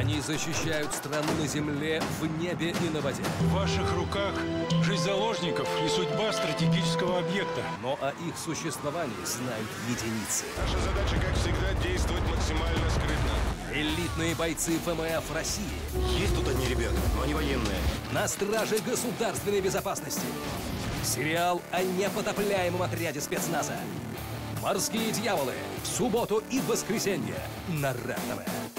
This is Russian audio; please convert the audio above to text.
Они защищают страну на земле, в небе и на воде. В ваших руках жизнь заложников и судьба стратегического объекта. Но о их существовании знают единицы. Наша задача, как всегда, действовать максимально скрытно. Элитные бойцы ФМФ России. Есть тут одни ребята, но они военные. На страже государственной безопасности. Сериал о непотопляемом отряде спецназа. «Морские дьяволы» в субботу и воскресенье на РЕН ТВ.